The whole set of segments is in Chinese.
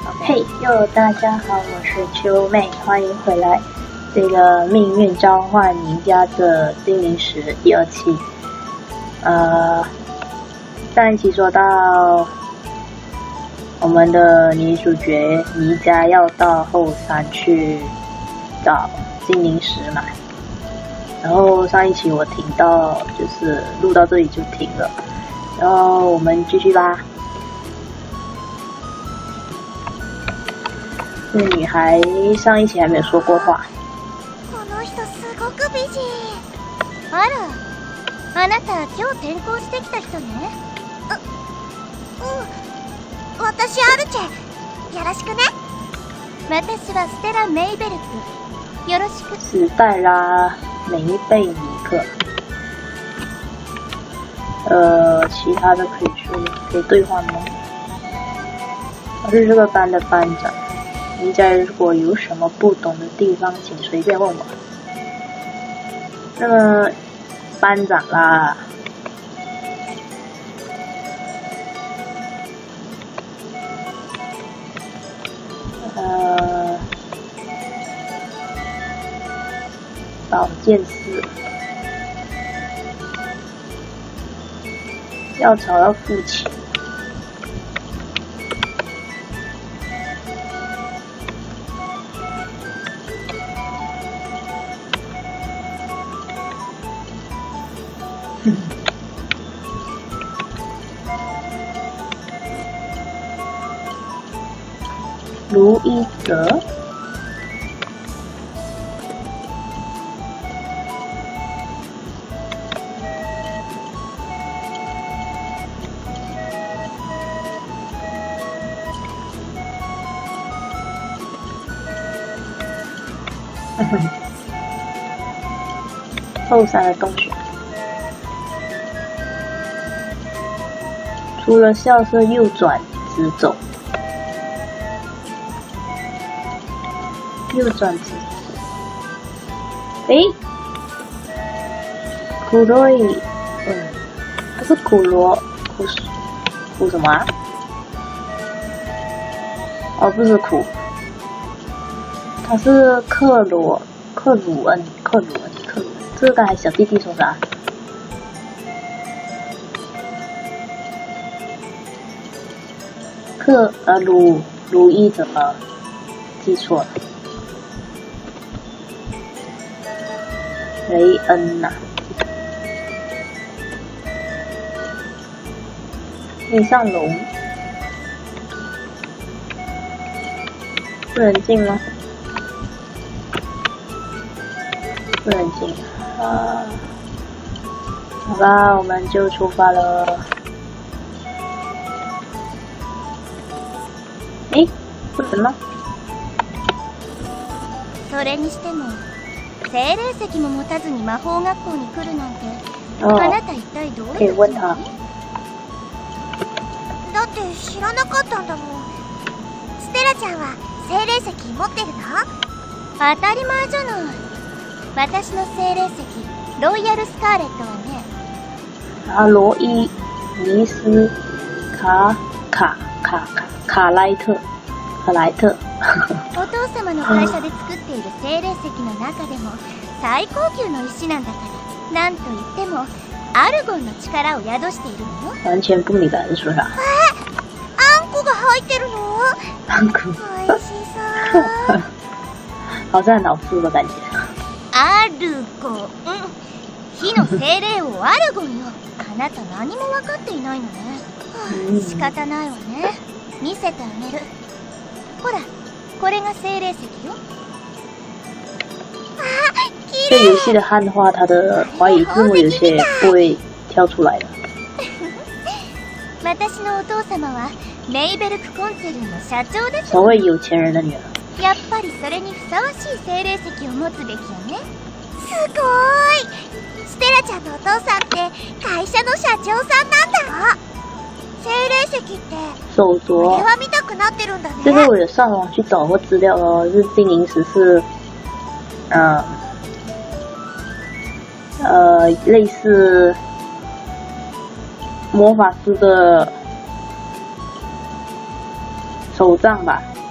嘿哟，大家好，我是秋妹，欢迎回来这个命运召唤赢家的精灵石第2期。上一期说到我们的女主角妮佳要到后山去找精灵石嘛，然后上一期我停到就是录到这里就停了，然后我们继续吧。这个女孩上一期还没有说过话。 この人すごく美人。あら、あなた今日転校してきた人ね。私アルチェ、よろしくね。私はステラ・メイベルク、よろしく。 史黛拉·梅贝尼克。其他的可以说可以兑换吗？我是这个班的班长。妮佳如果有什么不懂的地方，请随便问我。那么，班长啦，保健室，药草要付钱。卢一泽，后山的洞穴，除了校舍右转直走。右转直走。库洛伊，它是库什么啊？哦，不是库，它是克鲁恩。这个刚才小弟弟说啥？鲁伊怎么记错了？雷恩呐，可以上楼，不能进吗？不能进啊！好吧，我们就出发了。不能吗？ それにしても。精霊石も持たずに魔法学校に来るなんて、あなた一体どういうつもり？だって知らなかったんだもん。ステラちゃんは精霊石持ってるの？当たり前じゃない。私の精霊石、ロイヤルスカーレットはね。 羅伊尼斯卡莱特。 お父様の会社で作っている精霊石の中でも最高級の石なんだから、なんといってもアルゴンの力を宿しているのよ。 完全不明白是说啥？ あんこが入ってるの？ あんこ。 美味しそう。 好像老师的感觉。 アルゴン、火の精霊をアルゴンよ。あなた何も分かっていないのね。仕方ないわね。見せてあげる。ほら、これが精霊石よ。 这游戏的汉化，它的华语字幕有些不会跳出来了。 私のお父様はメイベルクコンツェルンの社長です。 所谓有钱人的女儿。 やっぱりそれにふさわしい精霊石を持つべきよね。すごーい。ステラちゃんのお父さんって会社の社長さんなんだ。精霊石って手镯。 これは見たくなってるんだね。 这个我有上网去找过资料哦，是精灵石是，类似魔法师的手杖吧，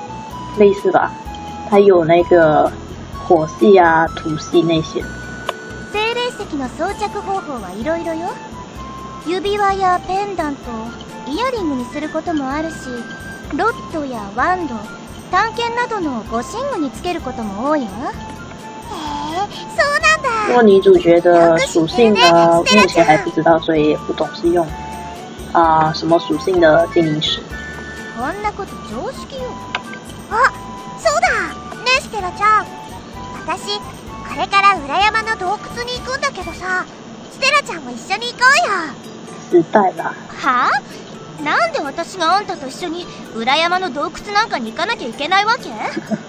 类似吧，它有那个火系啊、土系那些。 精霊石の装着方法はいろいろよ。指輪やペンダント、イヤリングにすることもあるし、ロッドやワンド、探検などの護身具につけることも多いわ。そうなんだ。 不过女主角的属性呢，目前还不知道，所以也不懂是用什么属性的精灵石。 こんなこと常識よ。あ、そうだ。ねえステラちゃん、私これから裏山の洞窟に行くんだけどさ、ステラちゃんも一緒に行こうよ。 时代啦。 はあ？なんで私があんたと一緒に裏山の洞窟なんかに行かなきゃいけないわけ？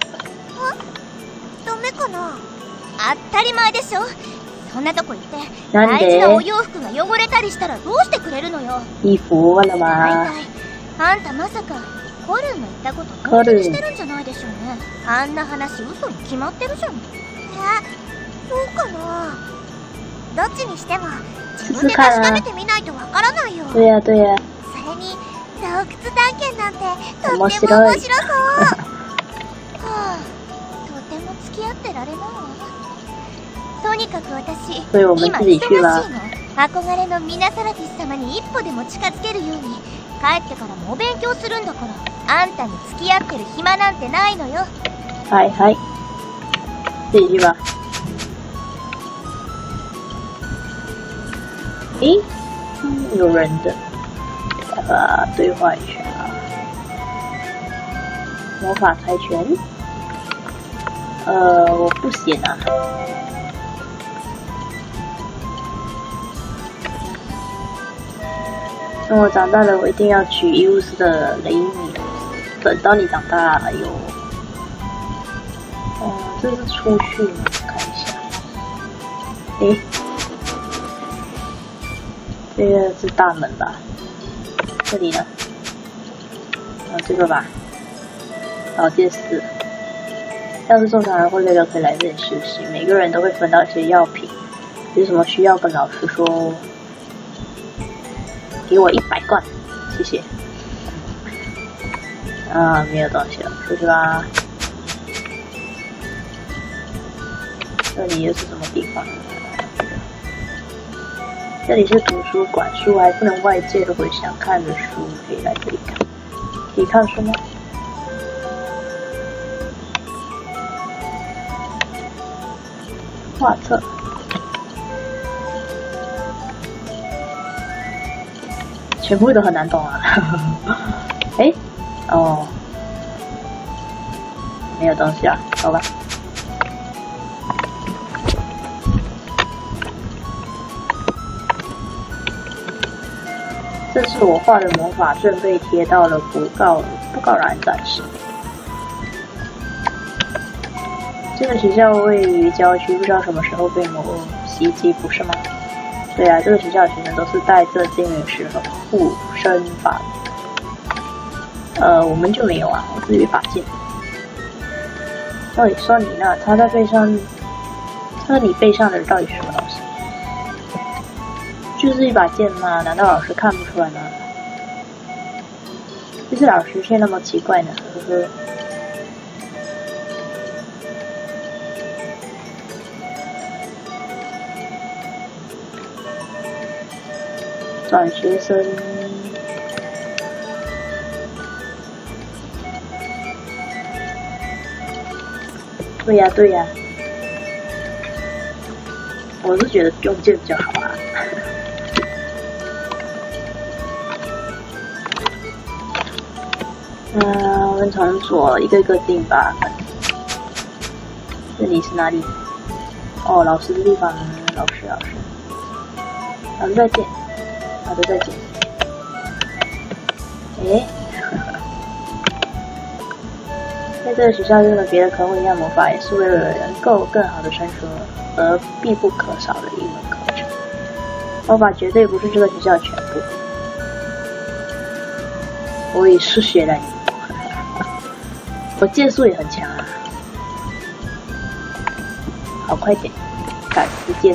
ダメかな？当たり前でしょ。そんなとこ行って大事なお洋服が汚れたりしたらどうしてくれるのよ。 衣服忘了吗？ 大体あんたまさかコルンの言ったこと本当にしてるんじゃないでしょうね。あんな話嘘に決まってるじゃん。そうかな。どっちにしても自分で確かめてみないとわからないよ。 对呀对呀。 それに洞窟探検なんてとっても面白そう。はあ、とても付き合ってられないわ。とにかく私、今忙しいの。憧れのミナサラティス様に一歩でも近づけるように、帰ってからもお勉強するんだから、あんたに付き合ってる暇なんてないのよ。 はいはい。自己去吧。诶，有人的，来吧，对话一下。魔法猜拳，我不写啊。等我长大了，我一定要娶伊乌斯的雷米。等到你长大了哟。这是出去吗？看一下。诶，这个是大门吧？这里呢？这个吧。老街市。要是受伤人或累了，可以来这里休息。每个人都会分到一些药品，有什么需要跟老师说。给我100罐，谢谢。没有东西了，出去吧。这里又是什么地方？这里是图书馆，书还不能外借，如果想看的书可以来这里看。可以看书吗？画册。全部都很难懂啊！哎，哦，没有东西啊，走吧。这次我画的魔法阵被贴到了不告然展示。这个学校位于郊区，不知道什么时候被魔物袭击，不是吗？对啊，这个学校的学生都是带着精灵石和护身法。我们就没有啊，我是一把剑。到底说你呢？插在背上，插在你背上的到底是什么东西？就是一把剑吗？难道老师看不出来吗？就是老师却那么奇怪呢？呵呵。转学生，对呀对呀，我是觉得用剑比较好啊。我们从左一个一个进吧。这里是哪里？哦，老师的地方，老师，老师再见。好的，再见。诶，在这个学校，就跟别的科目一样，魔法也是为了能够更好的升学而必不可少的一门课程。魔法绝对不是这个学校的全部。我也是学的，我剑术也很强啊。好，快点，赶时间。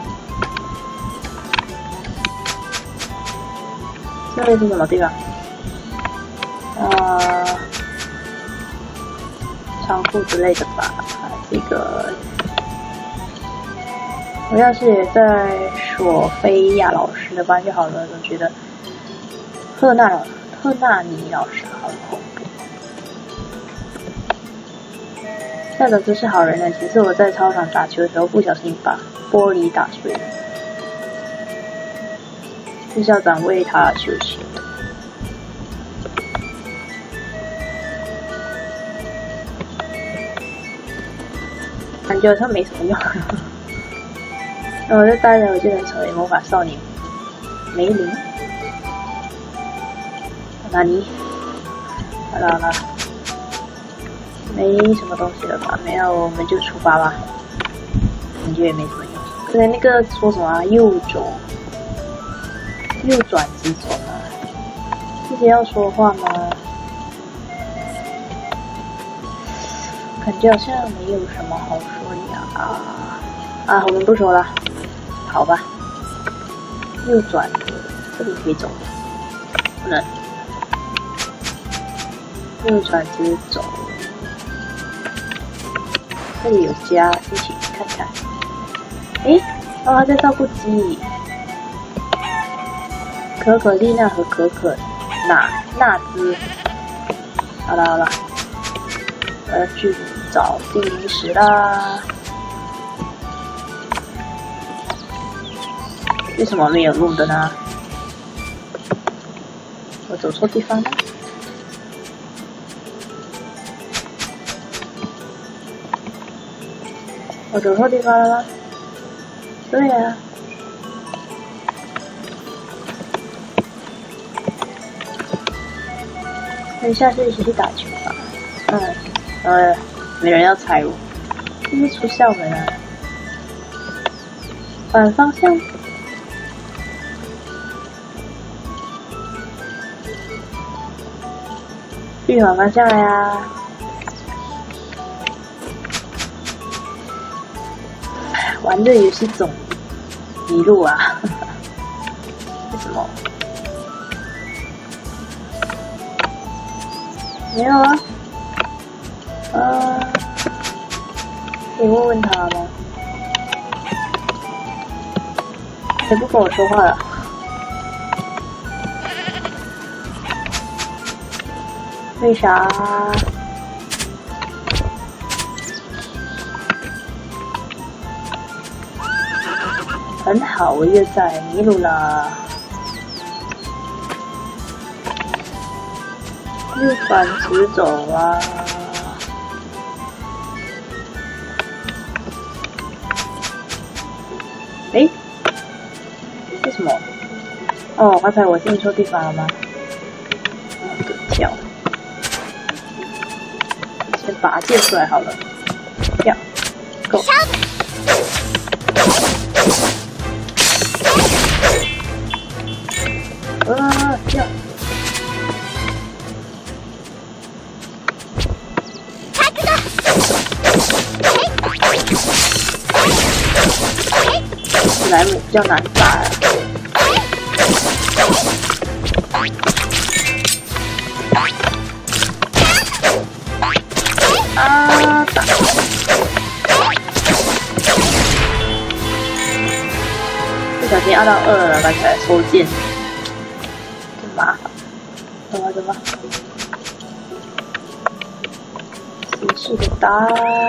这里是什么地方？ 仓库之类的吧。这个我要是也在索菲亚老师的班就好了，我觉得赫纳尼老师好恐怖。校长真是好人呢，其实我在操场打球的时候不小心把玻璃打碎了，是校长为他休息。感觉好像没什么用。那我就待着，我就能成为魔法少年梅林。纳尼？好了，没什么东西了吧？没有，我们就出发吧。感觉也没什么用。对，那个说什么啊？右转直走吗？自己要说话吗？感觉好像没有什么好说的啊！我们不说了，好吧。右转，这里可以走，不能。右转直走，这里有家，一起看看。他在照顾鸡。可可丽娜和可可纳兹。好了，我要去找精灵石啦。为什么没有路的呢？我走错地方了。我走错地方了吗？对呀。那下次一起去打球吧。没人要猜我，是不是出校门啊？反方向。去反方向了呀！玩这游戏总迷路啊！为什么？没有啊？可以问问他吗？谁不跟我说话了？为啥？很好，我又在迷路了。右转直走啊！为什么？刚才我进错地方了吗？跳。先把它借出来好了。跳 ，Go。跳。史莱姆比较难打呀。打！不小心按到2了，刚才收剑，真麻烦。怎么？死死的打！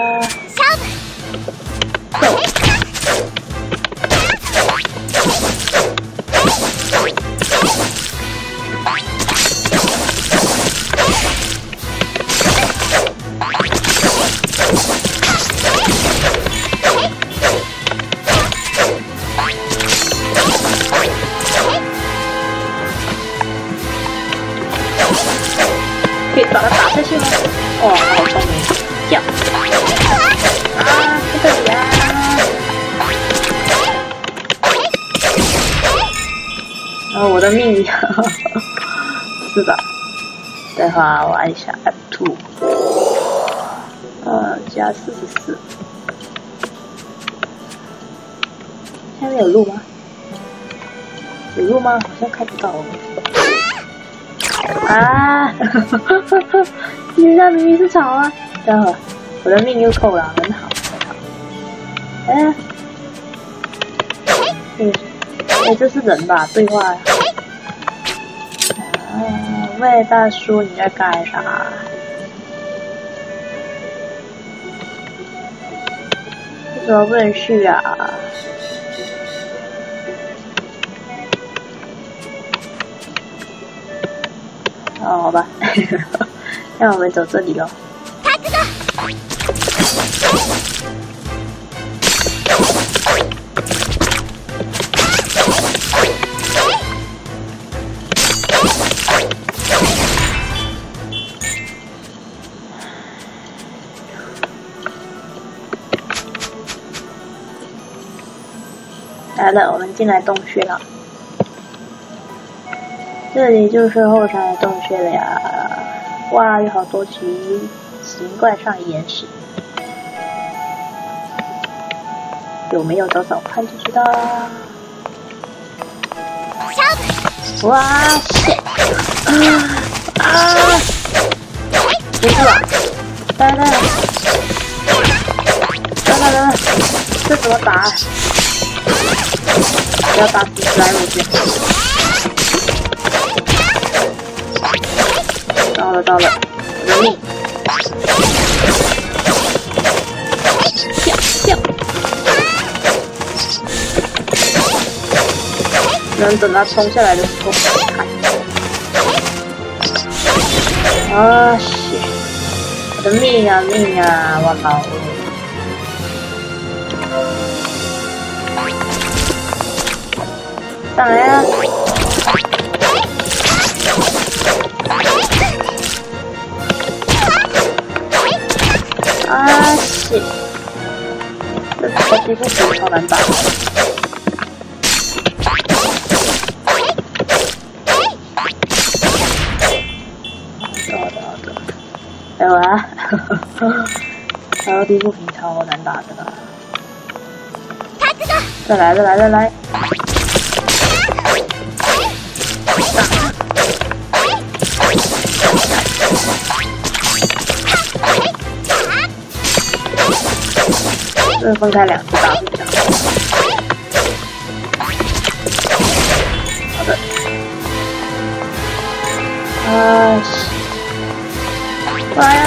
可以把它打下去吗？哇，好聪明！跳！在这里啊！我的命是吧？待会儿我按一下 F2，加44。下面有路吗？有路吗？好像看不到哦。 啊！现在明明是草啊！待会儿我的命又扣了，很好，很好。这是人吧？对话。喂，大叔，你在干啥？为什么不能去啊？哦，好吧，那我们走这里咯。来了，我们进来洞穴了。这里就是后山的洞穴了呀！哇，有好多奇怪上岩石，有没有找找看就知道啦。哇塞！不是吧？来，这怎么打？不要打死来我去！到了，我的命！跳！能等他冲下来的时候看。啊！我的命啊！我靠！上来啊！啊！是，这皮肤皮超难打。好的。哎呦啊！这皮肤皮超难打的啦。再来！这分开两次打会比较好。好的。过来呀！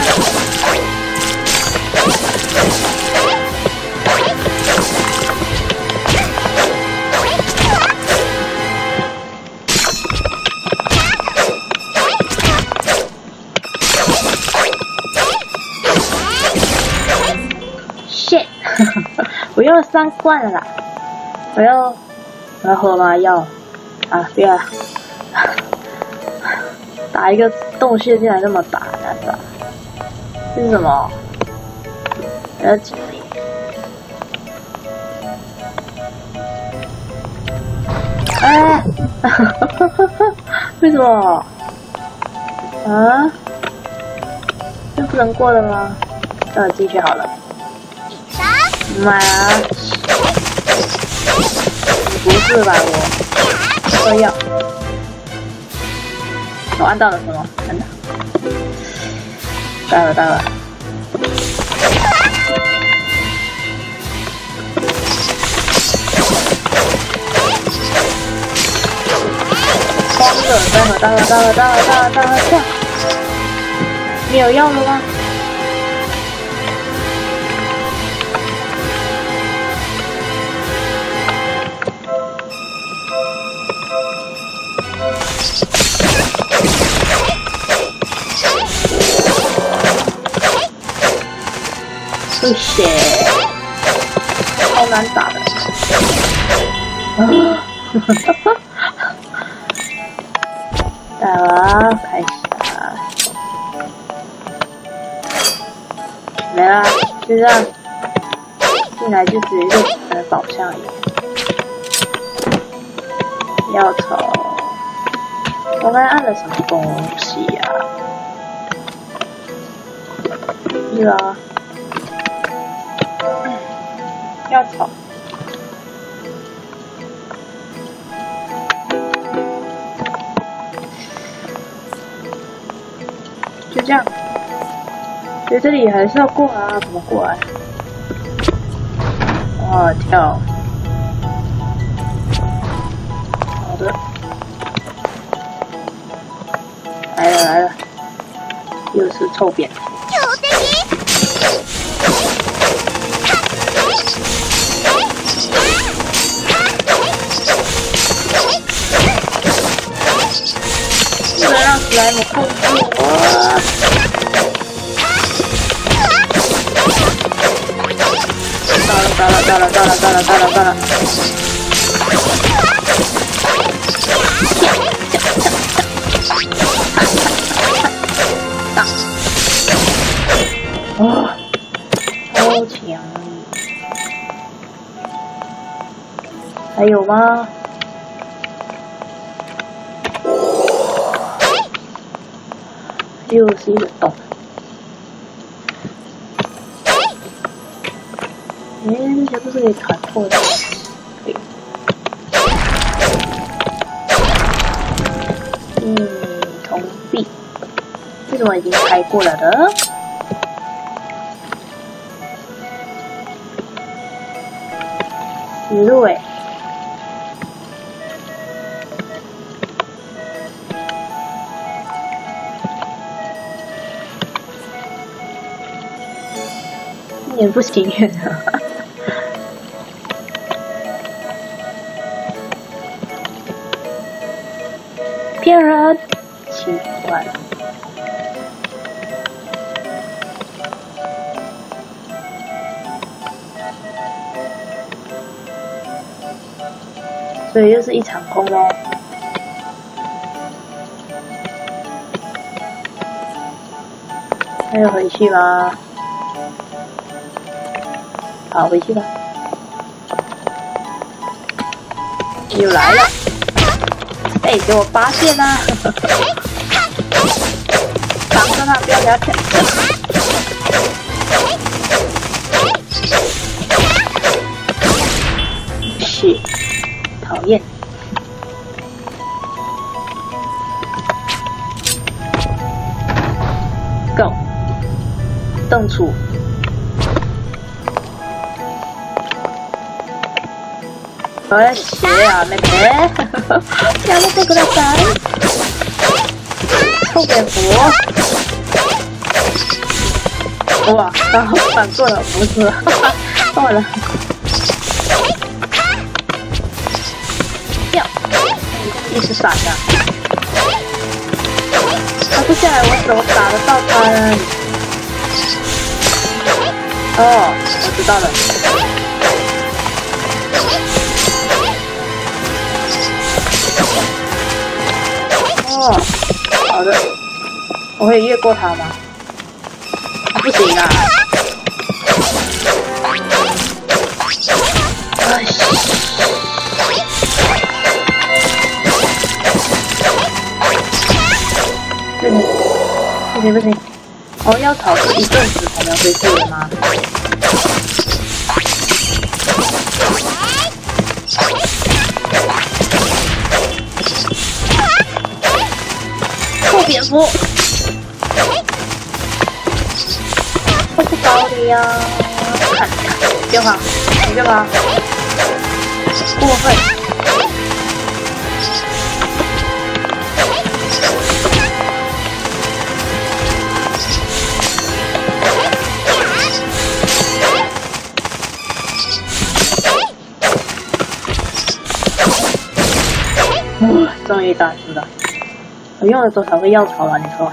我用了3罐了啦！我要喝吗？要啊！不要！打一个洞穴竟然这么打，难打！这是什么？我要紧力！哎！为什么？啊？这不能过的吗？那我进去好了。妈呀！不是吧我要！我按到了什么？按到。到了。慌了，到了！没有药了吗？谢谢，超难打的。来了，开始了。没了，就这样。进来就只有一个简单的宝箱而已。药草，我刚才按了什么东西呀？是啊。药草， 就这样。所以这里还是要过啊，怎么过来？哇，跳！好的，来了来了，又是臭扁桃。不能让史莱姆控制我！到了！哦，超强！还有吗？又是一个洞。这些都是可以弹破的。可以。铜币，为什么已经开过了的？死路哎！一点不情愿啊！骗人，奇怪。所以又是一场空咯。还有回去吗？好，回去吧。又来了！哎，给我发现啦！挡着他，不要给他跳！是，讨厌。Go， 动处。我要学啊，妹妹！やめてください！臭蝙蝠！哇，刚好反过了，不是？错了。掉！一直闪的。他不下来，我手打得到他。哦，我知道了。哦，好的，我可以越过他吗？不行啊！哎，不行！哦，要炒是一阵子才能恢复的吗？臭蝙蝠！我不搞你呀！看，别跑，你别跑，过分！终于打输了。我用了多少个药草啊？你说？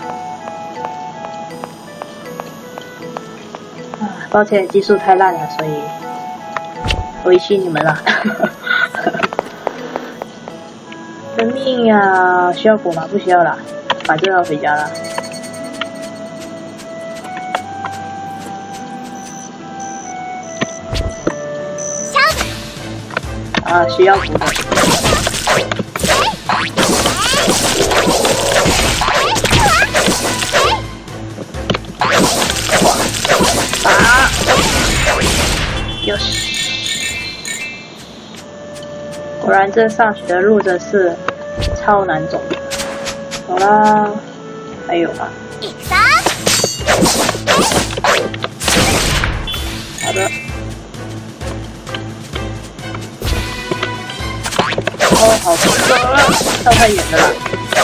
抱歉，技术太烂了，所以委屈你们了。生命呀，需要补吗？不需要了，马上要回家了。啊，需要补的。よし！果然这上学的路真是超难走的。走啦， 还有吗？好的。哦，好痛啊！跳太远了啦。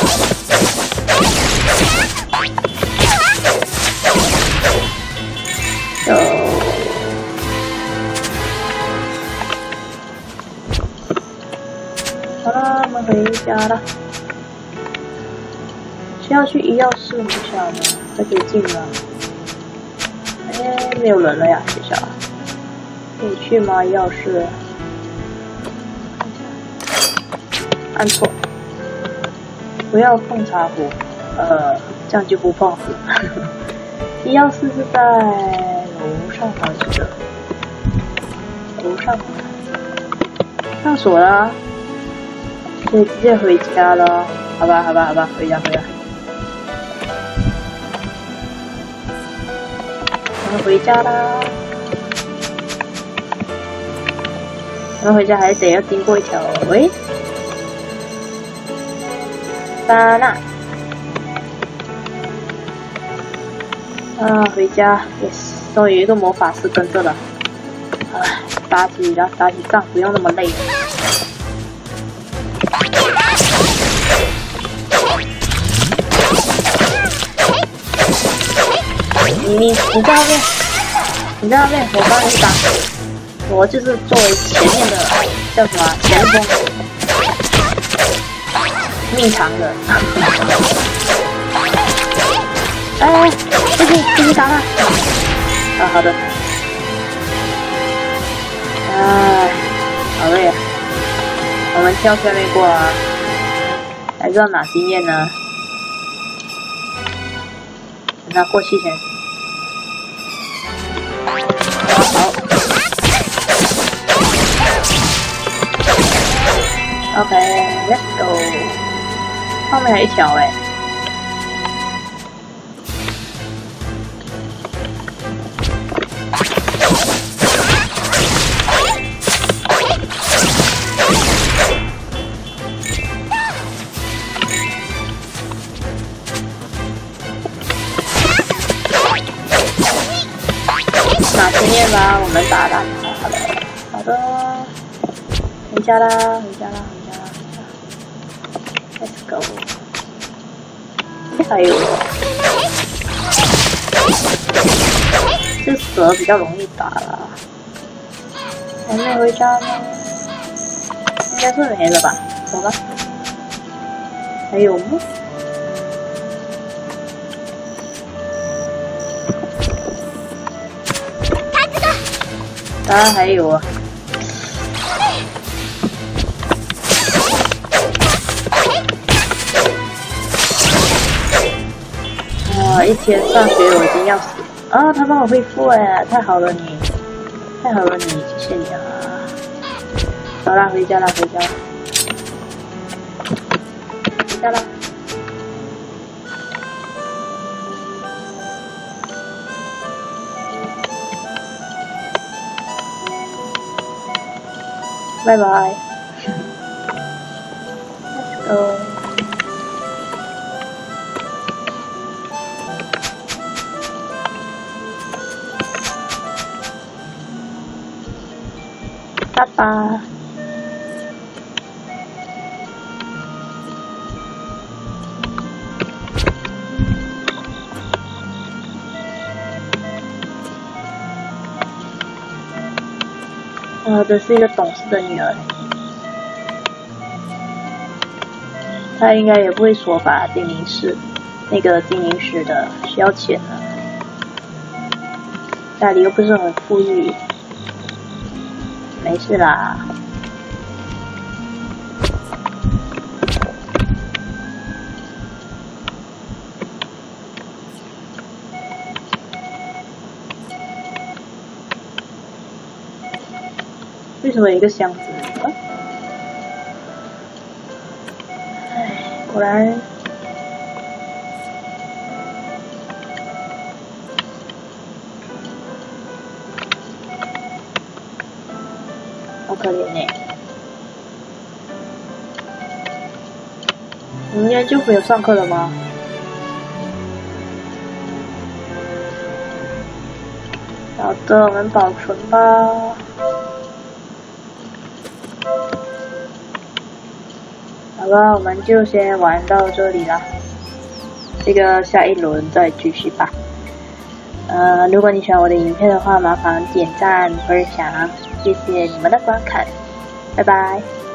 好了，我们回家了。需要去医药室不晓得，才可以进吗？哎，没有人了呀，学校。可以去吗？医药室？按错。不要碰茶壶。这样就不碰了。医药室是在楼上好像是。楼上。上锁了。可以直接回家了。好吧，回家。我们回家啦！我们回家还得要经过一条巴纳。回家 ，yes， 终于有一个魔法师跟着了。打起仗不用那么累。你在后面，我帮你挡。我就是作为前面的叫什么前锋，命长的。哎，不行，打他！好的。好累啊！我们跳下面过啊，还是要拿经验呢。等他过去先。好。OK，let's go。后面还有一条拿经验吧，我们打他。好的，回家啦，Let's go。还有，这蛇比较容易打啦。还没回家吗？应该是没了吧？走吧。还有吗？当然还有啊。一天上学我已经要死了。他帮我恢复太好了你，谢谢你啊。好啦，回家啦。拜拜。Let's go。拜拜。这是一个懂事的女儿，她应该也不会说吧？精灵室，那个精灵石的需要钱呢，家里又不是很富裕，没事啦。为什么有一个箱子？果然，好可怜呢。明天就没有上课了吗？ 好的，我们保存吧。好吧，我们就先玩到这里了。这个下一轮再继续吧。如果你喜欢我的影片的话，麻烦点赞分享，谢谢你们的观看，拜拜。